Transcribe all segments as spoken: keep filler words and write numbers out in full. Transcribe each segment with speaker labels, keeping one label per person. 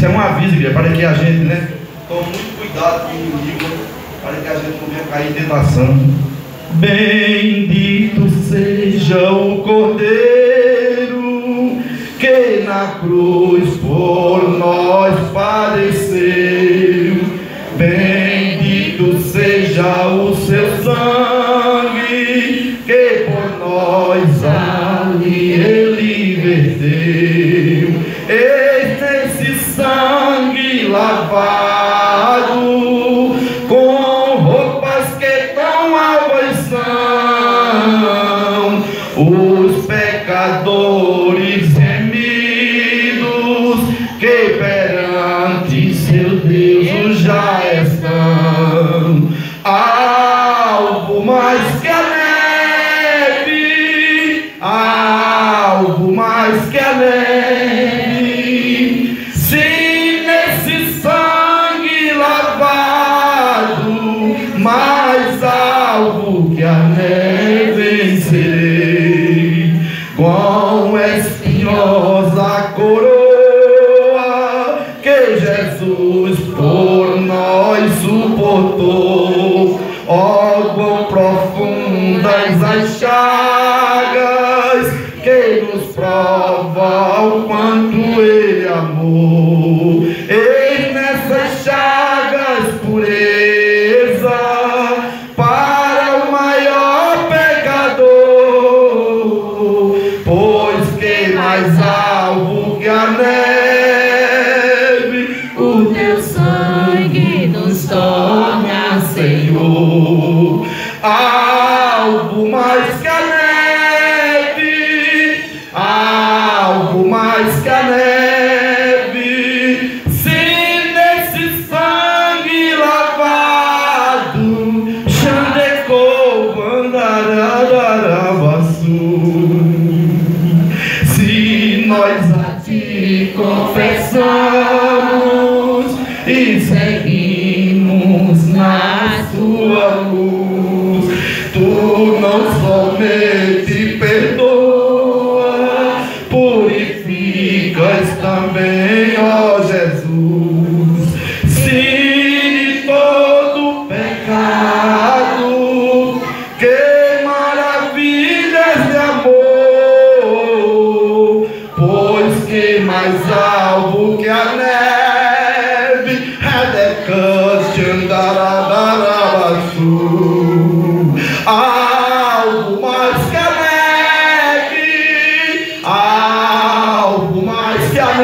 Speaker 1: Isso é um aviso, igreja, para que a gente, né, tome muito cuidado com o inimigo, né, para que a gente não venha cair em tentação. Bendito seja o Cordeiro que na cruz por nós padeceu. Bendito seja o seu sangue que por nós ali ele verteu. Esse sangue lavado com roupas que tão alvas são, os pecadores remidos que perante seu Deus já estão. Algo mais que a neve, algo mais que a neve, se nesse sangue lavado, mais alvo que a neve vencerei. Quão espinhosa coroa que Jesus por nós suportou, ó quão profundas as chagas que nos prova o quanto ele amou. Eis nessas chagas pureza para o maior pecador, pois que mais alvo que a neve, o teu sangue nos torna, Senhor. Algo mais que a neve, algo mais que a neve, se nesse sangue lavado, Xandecou, Vandarararabaçu. Se nós a ti confessamos e seguimos na tua luz, tu não somente perdoa, purificas também, ó Jesus. Se de todo pecado, que maravilhas de amor, pois que mais alvo que a neve, Redecante andarabarabaçu. Algo mais que a neve, algo mais que a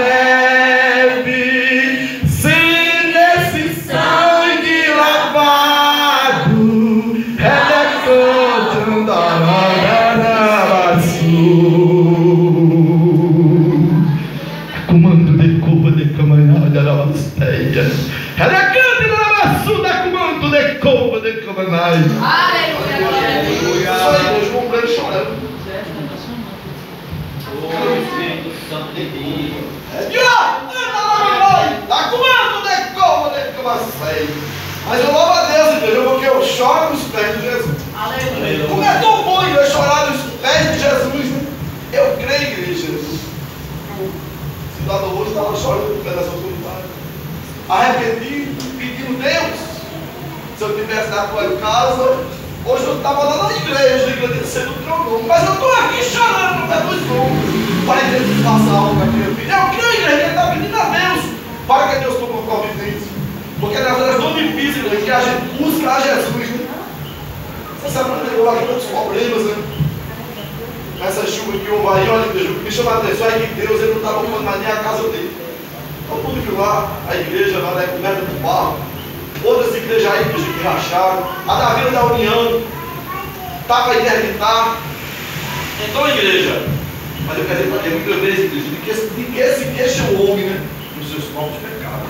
Speaker 1: neve, se nesse sangue lavado, Redecante andarabarabaçu. Comando de culpa de camanhada da rasteia. Redecante andarabarabaçu da comando de culpa de camanhada.
Speaker 2: Aleluia, aleluia.
Speaker 1: Só aí, hoje vou pra ele chorando. E ó, tá comando de culpa de camanhada. Mas eu louvo a Deus, entendeu? Porque eu choro nos pés de Jesus.
Speaker 2: Aleluia.
Speaker 1: Como é tão bom eu chorar nos pés de Jesus, né? Eu creio, igreja. Cidadão hoje estava chorando no pé da sua vontade, arrependido, pedindo Deus. Se eu tivesse na tua casa, hoje eu estava lá na igreja, agradecendo o teu nome. Mas eu estou aqui chorando no pé dos ombros, para que Deus faça algo para aquele filho. Eu creio, igreja, que ele está pedindo a Deus, para que Deus tome providência. Porque nas horas tão difíceis, igreja, que a gente busca a Jesus, né? Você sabe que pegou aqui muitos problemas, né? Essa chuva que houve aí, olha, igreja, o que me chama a atenção é que Deus ele não estava ocupando mais nem a casa dele. Todo mundo viu lá, a igreja lá, né, coberta de barro. Outras igrejas aí, igreja que racharam. A da Vila da União está para interditar. Então, igreja, mas eu quero dizer para ele, muitas vezes, igreja, de que, de que se queixa o homem, né? Nos seus próprios pecados.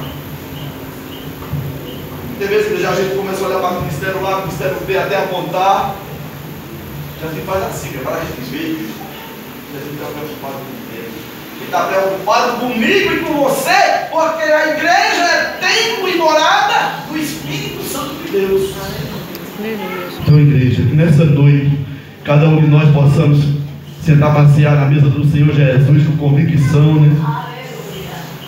Speaker 1: Muitas vezes, igreja, a gente começou a olhar para o ministério lá, o ministério veio até apontar. Já se faz assim, para a gente ver, Jesus está preocupado comigo. Ele está preocupado comigo e com você, porque a igreja é templo e morada do Espírito Santo de Deus. Então, igreja, que nessa noite, cada um de nós possamos sentar passear na mesa do Senhor Jesus com convicção, né?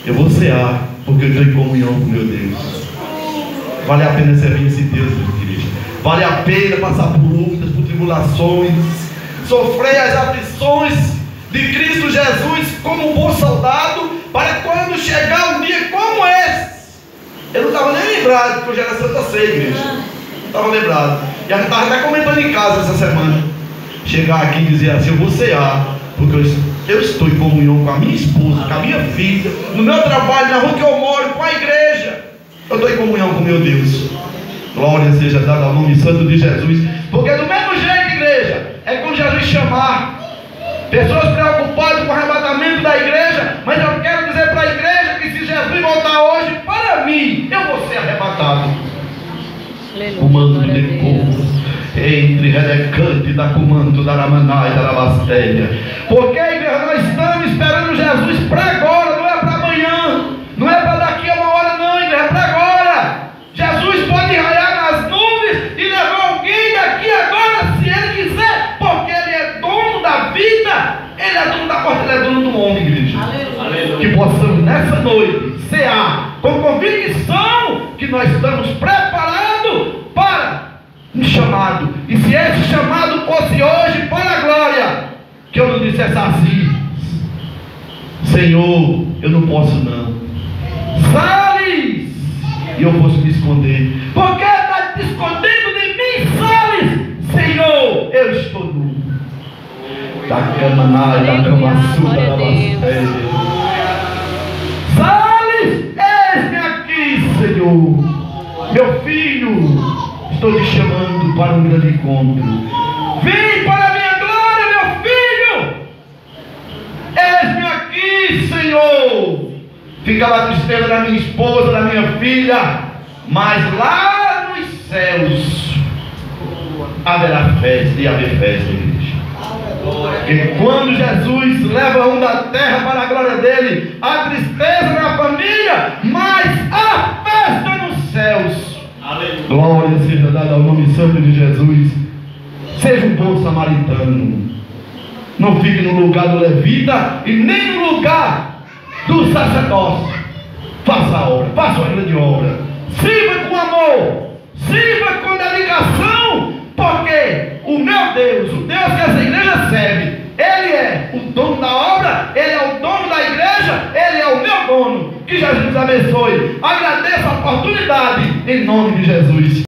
Speaker 1: Eu vou cear, porque eu estou em comunhão com meu Deus. Vale a pena servir esse Deus, igreja. Vale a pena passar por lutas, por tribulações, sofrer as aflições de Cristo Jesus como um bom soldado, para quando chegar um dia como esse. Eu não estava nem lembrado que hoje era Santa Ceia, igreja. Não estava lembrado. E a gente estava até comentando em casa essa semana. Chegar aqui e dizer assim: eu vou cear, porque eu, eu estou em comunhão com a minha esposa, com a minha filha, no meu trabalho, na rua que eu moro, com a igreja. Eu estou em comunhão com meu Deus. Glória seja dada ao nome santo de Jesus. Porque do mesmo jeito, igreja, é quando Jesus chamar pessoas preocupadas com o arrebatamento da igreja, mas eu quero dizer para a igreja que se Jesus voltar hoje para mim, eu vou ser arrebatado. Comando de povo entre redecante da comando da Ramanai, da Rabastélia. Porque, igreja, nós estamos esperando Jesus para agora, não é para amanhã, não é para daqui a uma hora, não, igreja, é para agora. Jesus pode raiar nas nuvens e levar alguém daqui agora, se Ele quiser, porque Ele é dono da vida, Ele é dono da porta, Ele é dono do mundo, igreja. Aleluia. Que possamos nessa noite cear com convicção que nós estamos preparados para um chamado. E se esse chamado fosse hoje para a glória, que eu não dissesse assim: Senhor, eu não posso não, Salles, e eu fosse me esconder. Por que está te escondendo de mim, Salles? Senhor, eu estou nu. Da cama, da cama sua, da bastéria. Salles, eis-me aqui, Senhor. Meu filho, estou te chamando para um grande encontro. Vem para a minha glória, meu filho. Eis-me aqui, Senhor. Ficava a tristeza da minha esposa, da minha filha, mas lá nos céus haverá festa e haver festa, igreja. E quando Jesus leva um da terra para a glória dele, há tristeza na família, mas há festa nos céus. Aleluia. Glória seja dada ao nome santo de Jesus. Seja um bom samaritano. Não fique no lugar do levita e nem no lugar do sacerdócio. Faça a obra, faça uma grande obra. Sirva com amor, sirva com dedicação, porque o meu Deus, o Deus que essa igreja serve, Ele é o dono da obra, Ele é o dono da igreja, Ele é o meu dono. Que Jesus abençoe. Agradeço a oportunidade em nome de Jesus.